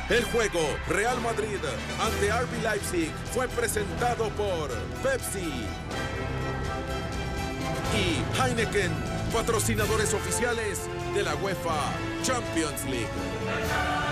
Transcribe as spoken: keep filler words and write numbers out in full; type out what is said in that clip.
El juego Real Madrid ante R B Leipzig fue presentado por Pepsi y Heineken, patrocinadores oficiales de la UEFA Champions League.